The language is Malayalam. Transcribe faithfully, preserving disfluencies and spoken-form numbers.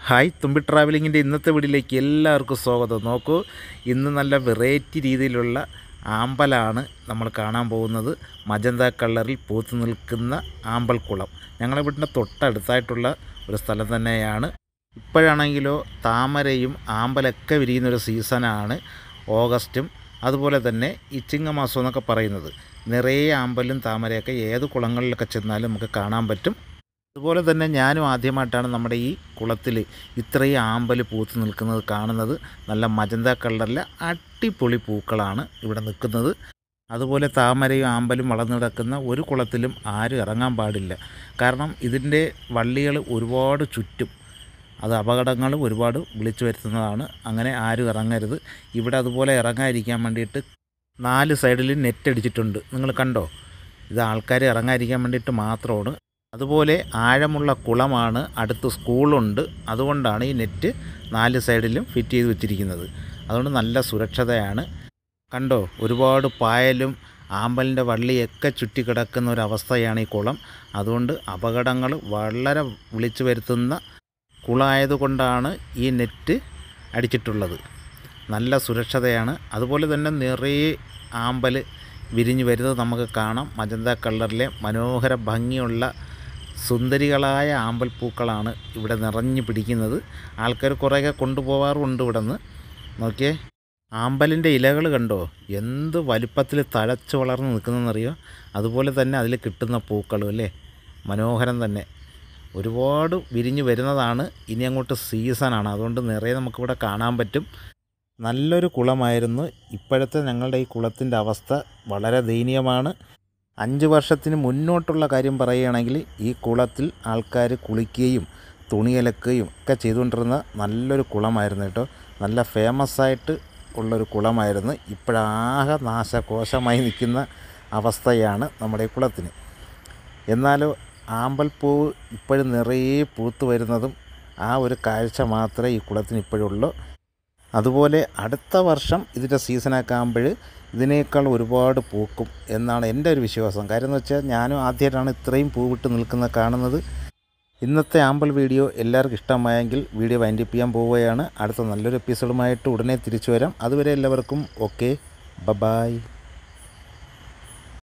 ഹായ് തുമ്പി ട്രാവലിങ്ങിൻ്റെ ഇന്നത്തെ വീഡിയോയിലേക്ക് എല്ലാവർക്കും സ്വാഗതം. നോക്കൂ, ഇന്ന് നല്ല വെറൈറ്റി രീതിയിലുള്ള ആമ്പലാണ് നമ്മൾ കാണാൻ പോകുന്നത്. മജന്ത കളറിൽ പൂത്തു നിൽക്കുന്ന ആമ്പൽക്കുളം ഞങ്ങളുടെ വീടിൻ്റെ തൊട്ടടുത്തായിട്ടുള്ള ഒരു സ്ഥലം തന്നെയാണ്. ഇപ്പോഴാണെങ്കിലോ താമരയും ആമ്പലൊക്കെ വിരിയുന്നൊരു സീസണാണ് ഓഗസ്റ്റും അതുപോലെ തന്നെ ഈ ചിങ്ങമാസം എന്നൊക്കെ പറയുന്നത്. നിറയെ ആമ്പലും താമരയൊക്കെ ഏത് കുളങ്ങളിലൊക്കെ ചെന്നാലും നമുക്ക് കാണാൻ പറ്റും. അതുപോലെ തന്നെ ഞാനും ആദ്യമായിട്ടാണ് നമ്മുടെ ഈ കുളത്തിൽ ഇത്രയും ആമ്പൽ പൂത്ത് നിൽക്കുന്നത് കാണുന്നത്. നല്ല മജന്ത കളറിലെ അടിപൊളി പൂക്കളാണ് ഇവിടെ നിൽക്കുന്നത്. അതുപോലെ താമരയും ആമ്പലും വളർന്നു കിടക്കുന്ന ഒരു കുളത്തിലും ആരും ഇറങ്ങാൻ പാടില്ല. കാരണം ഇതിൻ്റെ വള്ളികൾ ഒരുപാട് ചുറ്റും, അത് അപകടങ്ങളും ഒരുപാട് വിളിച്ചു വരുത്തുന്നതാണ്. അങ്ങനെ ആരും ഇറങ്ങരുത്. ഇവിടെ അതുപോലെ ഇറങ്ങാതിരിക്കാൻ വേണ്ടിയിട്ട് നാല് സൈഡിൽ നെറ്റ് അടിച്ചിട്ടുണ്ട്. നിങ്ങൾ കണ്ടോ? ഇത് ആൾക്കാർ ഇറങ്ങാതിരിക്കാൻ വേണ്ടിയിട്ട് മാത്രമാണ്. അതുപോലെ ആഴമുള്ള കുളമാണ്, അടുത്ത് സ്കൂളുണ്ട്. അതുകൊണ്ടാണ് ഈ നെറ്റ് നാല് സൈഡിലും ഫിറ്റ് ചെയ്ത് വെച്ചിരിക്കുന്നത്. അതുകൊണ്ട് നല്ല സുരക്ഷിതയാണ്. കണ്ടോ, ഒരുപാട് പായലും ആമ്പലിൻ്റെ വള്ളിയൊക്കെ ചുറ്റിക്കിടക്കുന്ന ഒരവസ്ഥയാണ് ഈ കുളം. അതുകൊണ്ട് അപകടങ്ങൾ വളരെ വിളിച്ചു വരുത്തുന്ന കുളമായതുകൊണ്ടാണ് ഈ നെറ്റ് അടിച്ചിട്ടുള്ളത്. നല്ല സുരക്ഷിതയാണ്. അതുപോലെ തന്നെ നിറയെ ആമ്പൽ വിരിഞ്ഞു വരുന്നത് നമുക്ക് കാണാം. മജന്ത കളറിലെ മനോഹര ഭംഗിയുള്ള സുന്ദരികളായ ആമ്പൽപ്പൂക്കളാണ് ഇവിടെ നിറഞ്ഞു പിടിക്കുന്നത്. ആൾക്കാർ കുറേയൊക്കെ കൊണ്ടുപോകാറുണ്ട് ഇവിടെ നിന്ന്. നോക്കിയേ, ആമ്പലിൻ്റെ ഇലകൾ കണ്ടോ, എന്ത് വലിപ്പത്തിൽ തഴച്ച് വളർന്ന് നിൽക്കുന്നതെന്നറിയോ? അതുപോലെ തന്നെ അതിൽ കിട്ടുന്ന പൂക്കളും അല്ലേ, മനോഹരം തന്നെ. ഒരുപാട് വിരിഞ്ഞു വരുന്നതാണ്. ഇനി അങ്ങോട്ട് സീസണാണ്, അതുകൊണ്ട് നിറയെ നമുക്കിവിടെ കാണാൻ പറ്റും. നല്ലൊരു കുളമായിരുന്നു. ഇപ്പോഴത്തെ ഞങ്ങളുടെ ഈ കുളത്തിൻ്റെ അവസ്ഥ വളരെ ദയനീയമാണ്. അഞ്ച് വർഷത്തിന് മുന്നോട്ടുള്ള കാര്യം പറയുകയാണെങ്കിൽ ഈ കുളത്തിൽ ആൾക്കാർ കുളിക്കുകയും തുണിയലക്കുകയും ഒക്കെ ചെയ്തുകൊണ്ടിരുന്ന നല്ലൊരു കുളമായിരുന്നു കേട്ടോ. നല്ല ഫേമസ് ആയിട്ട് ഉള്ളൊരു കുളമായിരുന്നു. ഇപ്പോഴാകെ നാശകോശമായി നിൽക്കുന്ന അവസ്ഥയാണ് നമ്മുടെ ഈ കുളത്തിന്. എന്നാലോ ആമ്പൽപ്പൂവ് ഇപ്പോഴും നിറയെ പൂത്ത് വരുന്നതും ആ ഒരു കാഴ്ച മാത്രമേ ഈ കുളത്തിന് ഇപ്പോഴുള്ളൂ. അതുപോലെ അടുത്ത വർഷം ഇതിൻ്റെ സീസണൊക്കെ ആകുമ്പോൾ ഇതിനേക്കാൾ ഒരുപാട് പൂക്കും എന്നാണ് എൻ്റെ ഒരു വിശ്വാസം. കാര്യം എന്ന് വെച്ചാൽ ഞാനും ആദ്യമായിട്ടാണ് ഇത്രയും പൂവിട്ട് നിൽക്കുന്നത് കാണുന്നത്. ഇന്നത്തെ ആമ്പൽ വീഡിയോ എല്ലാവർക്കും ഇഷ്ടമായെങ്കിൽ വീഡിയോ വൈൻഡപ്പ് ചെയ്യാൻ പോവുകയാണ്. അടുത്ത നല്ലൊരു എപ്പിസോഡുമായിട്ട് ഉടനെ തിരിച്ചു വരാം. അതുവരെ എല്ലാവർക്കും ഓക്കെ, ബൈ.